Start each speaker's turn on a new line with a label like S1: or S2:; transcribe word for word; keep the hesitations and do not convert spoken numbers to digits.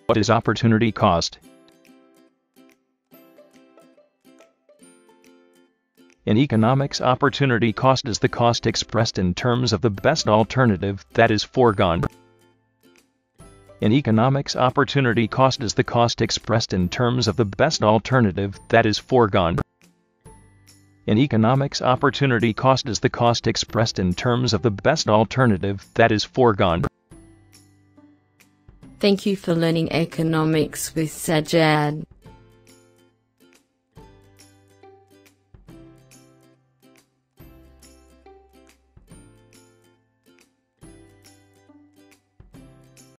S1: What is opportunity cost? In economics, opportunity cost is the cost expressed in terms of the best alternative, that is foregone. In economics, opportunity cost is the cost expressed in terms of the best alternative, that is foregone. In economics, opportunity cost is the cost expressed in terms of the best alternative, that is foregone.
S2: Thank you for learning economics with Sajjad.